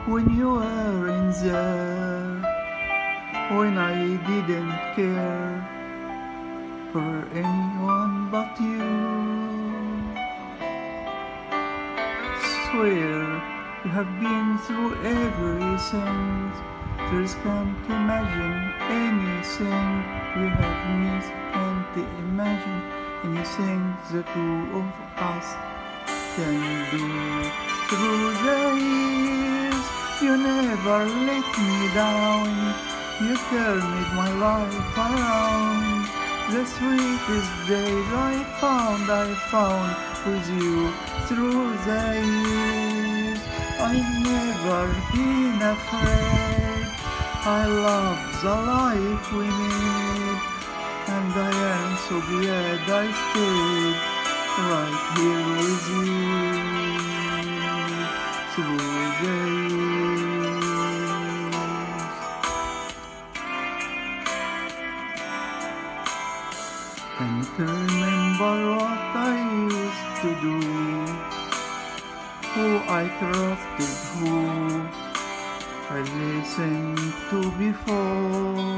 when you weren't there, when I didn't care for anyone but you. Swear you have been through everything. Just can't imagine anything we have missed. Can't imagine anything the two of us can do. Through the years, you never let me down. You turned my life around. The sweetest days I found with you. Through the years, I've never been afraid. I love the life we made, and I am so glad I stayed right here with you through the years. Can't remember what I used to do, who I trusted, who I listened to before.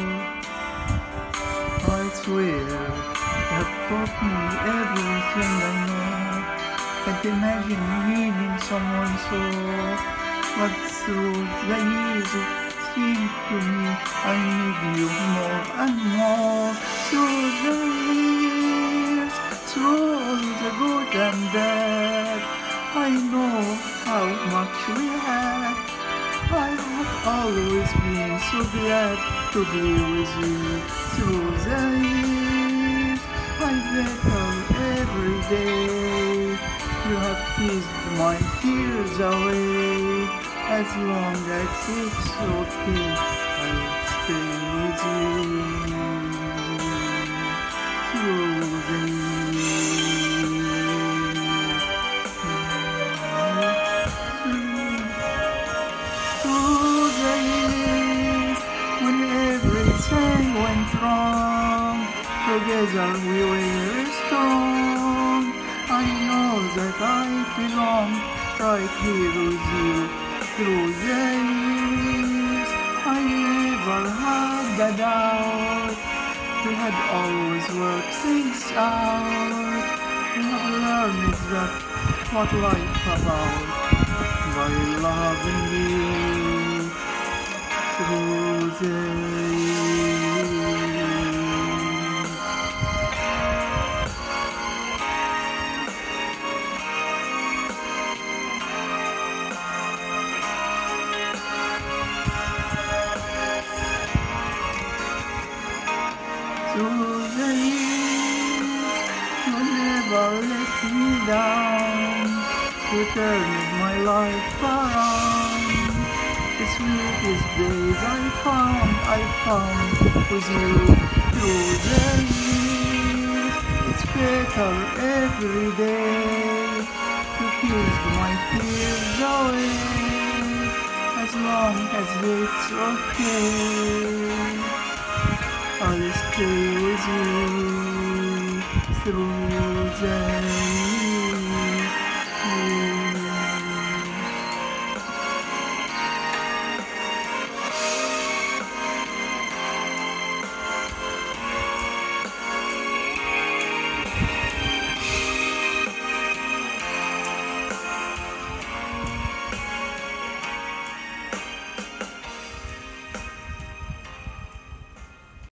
I swear you have taught me everything I know. Can't imagine needing someone so, but through the years it seemed to me I need you more and more. Through the years, through all the good and bad, I know how much we had. I have always been so glad to be with you through the years. I get her every day. You have kissed my tears away. As long as it's okay, I'll stay with you through the years. Through the years, when everything went wrong, together we were strong. I know that I belong right here with you through the years. I never had a doubt. We had always worked things out. We have learned that what life about by loving you through the years. Through the years, you never let me down. You turned my life around. The sweetest days I found with you through the years. It's better every day. You kissed my tears away. As long as it's okay, I'll stay with you through the years.